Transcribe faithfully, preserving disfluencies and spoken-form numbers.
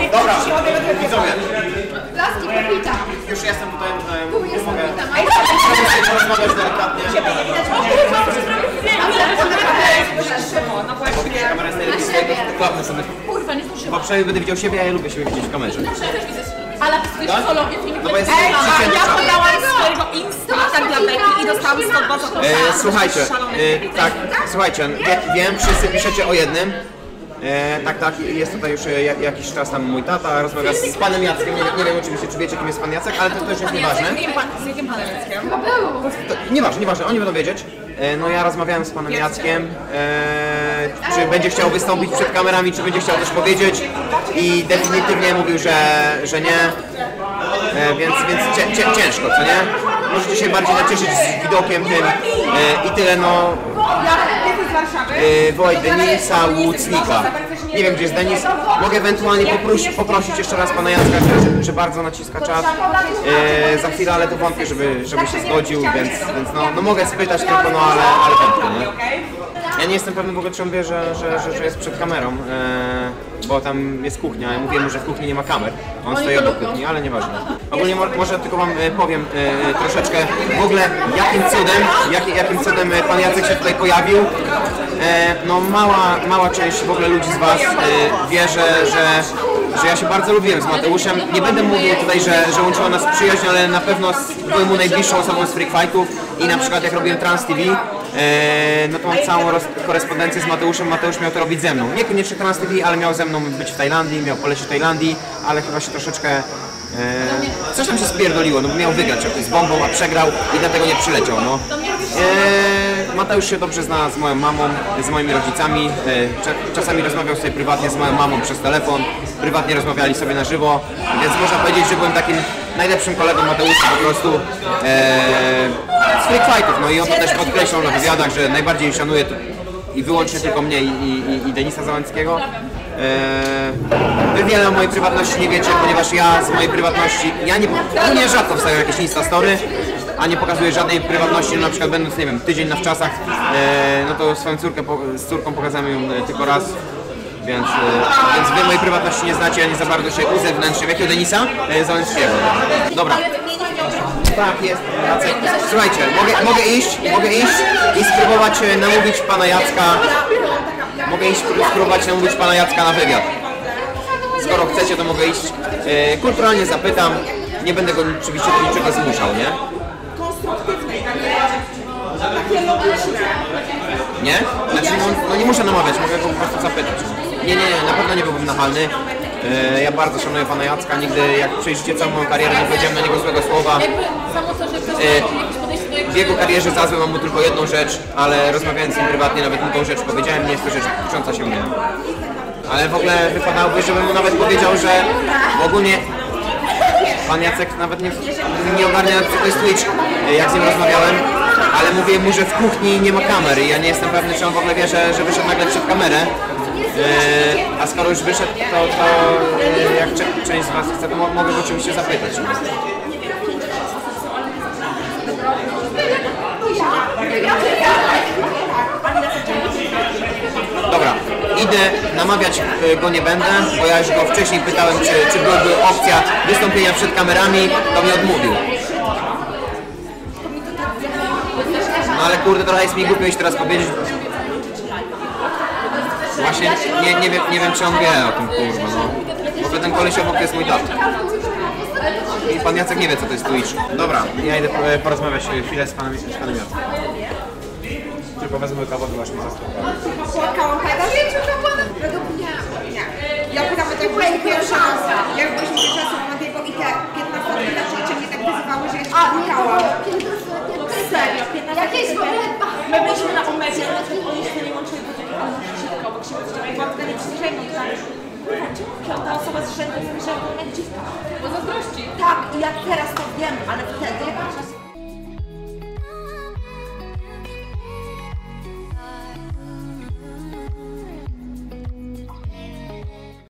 Dobra, widzowie. Laski, popita. Już jestem tutaj, Tu tutaj jest mogę popita. sobie porozmawiać delikatnie. Ciebie nie widać. No właśnie. Kamera jest najlepiej, klapnę sobie. Kurwa, nie zdążyłam. Bo przynajmniej będę widział siebie, a ja lubię siebie widzieć w kamerze. Ale jesteś Tak? solowie, to nie No bo jest Ej, przycięty ja czas. podałam swojego Insta tak dla Beki i dostałam sto dwa zaproszenia. E, słuchajcie, e, tak, słuchajcie, wie, wiem, wszyscy piszecie o jednym. E, tak, tak, jest tutaj już e, jakiś czas tam mój tata, rozmawia z, z panem Jackiem, nie, nie wiem oczywiście, czy wiecie, kim jest pan Jacek, ale to, to już jest nieważne. Z jakim pan- z jakim panem Jackiem? To, nieważne, nieważne, oni będą wiedzieć. E, no ja rozmawiałem z panem Jackiem, e, czy będzie chciał wystąpić przed kamerami, czy będzie chciał coś powiedzieć i definitywnie mówił, że, że nie, e, więc, więc cię, cię, ciężko, co nie? Możecie się bardziej nacieszyć z widokiem tym e, i tyle, no. Jesteś z Warszawy? Yy, wołaj Denisa Łucnika. Nie wiem, gdzie jest Denis. Mogę ewentualnie poprosić, poprosić jeszcze raz pana Jacka, że, że bardzo naciska czat yy, za chwilę, ale to wątpię, żeby, żeby się zgodził, więc, więc no, no mogę spytać tylko, no ale, ale wątpię, nie? Ja nie jestem pewny w ogóle, czy on wie, że, że, że, że jest przed kamerą, yy, bo tam jest kuchnia. Ja mówiłem mu, że w kuchni nie ma kamer. On stoi obok kuchni, ale nieważne. Ogólnie mo może tylko wam yy, powiem yy, troszeczkę w ogóle jakim cudem, jak, jakim cudem yy, pan Jacek się tutaj pojawił. E, no mała, mała część w ogóle ludzi z was e, wie, że, że, że ja się bardzo lubiłem z Mateuszem. Nie będę mówił tutaj, że, że łączyła nas przyjaźń, ale na pewno byłem mu najbliższą osobą z Freak Fightów i na przykład jak robiłem Trans T V, e, no to mam całą korespondencję z Mateuszem. Mateusz miał to robić ze mną. Niekoniecznie Trans T V, ale miał ze mną być w Tajlandii, miał polecieć w Tajlandii, ale chyba się troszeczkę e, coś tam się spierdoliło, no bo miał wygrać jakoś z bombą, a przegrał i dlatego nie przyleciał, no. E, Mateusz się dobrze zna z moją mamą, z moimi rodzicami. E, czasami rozmawiał sobie prywatnie z moją mamą przez telefon, prywatnie rozmawiali sobie na żywo, więc można powiedzieć, że byłem takim najlepszym kolegą Mateusza po prostu e, z Freak Fightów. No i on to też podkreślał na wywiadach, że najbardziej szanuje to i wyłącznie tylko mnie i, i, i Denisa Załęckiego. Eee, wy wiele o mojej prywatności nie wiecie, ponieważ ja z mojej prywatności, ja nie, no nie rzadko wstawiam jakieś instastory, a nie pokazuję żadnej prywatności, no na przykład będąc, nie wiem, tydzień na wczasach, eee, no to swoją córkę, z córką pokazałem ją tylko raz, więc, e, więc wy mojej prywatności nie znacie, ja nie za bardzo się uzewnętrzniam. Jakiego Denisa? E, Załęckiego. Dobra. Tak, jest. Jacek. Słuchajcie, mogę, mogę iść, mogę iść i spróbować namówić pana Jacka. Mogę iść spróbować namówić pana Jacka na wywiad. Skoro chcecie, to mogę iść. E, kulturalnie zapytam. Nie będę go oczywiście do niczego zmuszał, nie? Konstruktywnej, takie logiczne. Nie? Znaczy, no, no nie muszę namawiać, mogę go po prostu zapytać. Nie, nie, nie, na pewno nie byłbym nachalny. E, ja bardzo szanuję pana Jacka, nigdy jak przejrzycie całą moją karierę, nie powiedziałem na niego złego słowa. E, w jego karierze za złe mam mu tylko jedną rzecz, ale rozmawiając z nim prywatnie nawet mu tą rzecz powiedziałem, nie jest to rzecz tycząca się mnie. Ale w ogóle wypadałoby, żebym mu nawet powiedział, że ogólnie pan Jacek nawet nie, nie ogarnia, co to jest Twitch, jak z nim rozmawiałem, ale mówię mu, że w kuchni nie ma kamery. Ja nie jestem pewny, czy on w ogóle wie, że, że wyszedł nagle przed kamerę. E, a skoro już wyszedł, to, to e, jak cze- część z was chce, to mo mogę go oczywiście zapytać. Dobra, idę, namawiać go nie będę, bo ja już go wcześniej pytałem, czy, czy byłaby opcja wystąpienia przed kamerami, to mi odmówił. No ale kurde, trochę jest mi głupio iść teraz powiedzieć. Właśnie nie, nie, wiem, nie wiem, czy on wie o tym, kurwa, no. W ogóle ten koleś obok to jest mój tata. I pan Jacek nie wie, co to jest Twitch. Dobra, ja idę porozmawiać chwilę z panem, z panem Jackiem. Tylko wezmę kawę, bo aż mi zastąpiła. Płakałam pamiętasz? Według mnie. Nie. Ja pytam, to jak byliśmy pierwsza, jak byliśmy pierwsza osoba na tej, bo i te piętnastoletnie zaczęcie mnie tak wyzywały, że ja się płakałam. Serio, Jakieś w ogóle... my byliśmy na umedzie, oni się nie łączyli, bo takie ale dziwka obok siebie zdziała. I byłam wtedy przyzwyczajona, to tak, kurwa, czemu piąta osoba z rzędu z rzędu jak dziwka? Bo zazdrości. Tak, i ja teraz to